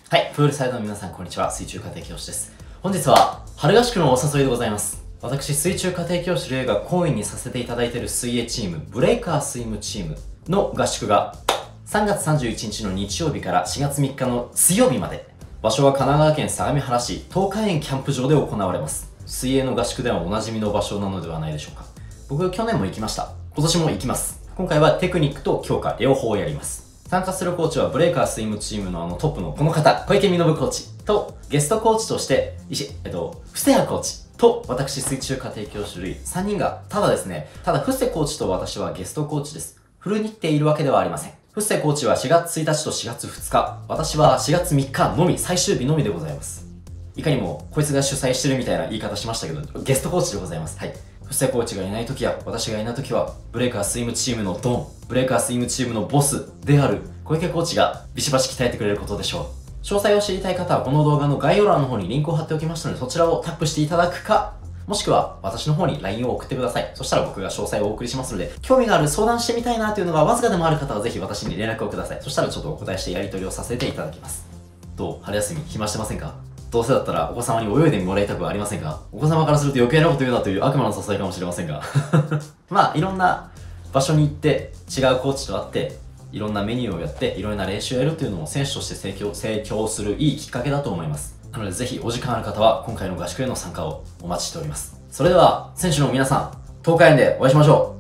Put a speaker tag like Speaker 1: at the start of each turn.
Speaker 1: はい、プールサイドの皆さん、こんにちは。水中家庭教師です。本日は、春合宿のお誘いでございます。私、水中家庭教師レイが講員にさせていただいている水泳チーム、ブレイカースイムチームの合宿が、3月31日の日曜日から4月3日の水曜日まで、場所は神奈川県相模原市東海園キャンプ場で行われます。水泳の合宿ではおなじみの場所なのではないでしょうか。僕、去年も行きました。今年も行きます。今回はテクニックと強化両方やります。参加するコーチはブレイカースイムチームのトップのこの方、小池実コーチと、ゲストコーチとして、布施谷コーチと、私水中家庭教師類3人が、ただ布施コーチと私はゲストコーチです。フル日程いるわけではありません。布施コーチは4月1日と4月2日、私は4月3日のみ、最終日のみでございます。いかにも、こいつが主催してるみたいな言い方しましたけど、ゲストコーチでございます。はい。布施コーチがいないときや、私がいないときは、ブレイカースイムチームのドン、ブレイカースイムチームのボスである小池コーチがビシバシ鍛えてくれることでしょう。詳細を知りたい方はこの動画の概要欄の方にリンクを貼っておきましたので、そちらをタップしていただくか、もしくは私の方に LINE を送ってください。そしたら僕が詳細をお送りしますので、興味がある相談してみたいなというのがわずかでもある方はぜひ私に連絡をください。そしたらちょっとお答えしてやり取りをさせていただきます。どう？春休み暇してませんか？どうせだったらお子様に泳いでもらいたくはありませんか？お子様からすると余計なこと言うなという悪魔の誘いかもしれませんがまあいろんな場所に行って違うコーチと会っていろんなメニューをやっていろんな練習をやるというのも選手として成長するいいきっかけだと思います。なのでぜひお時間ある方は今回の合宿への参加をお待ちしております。それでは選手の皆さん、東海園でお会いしましょう。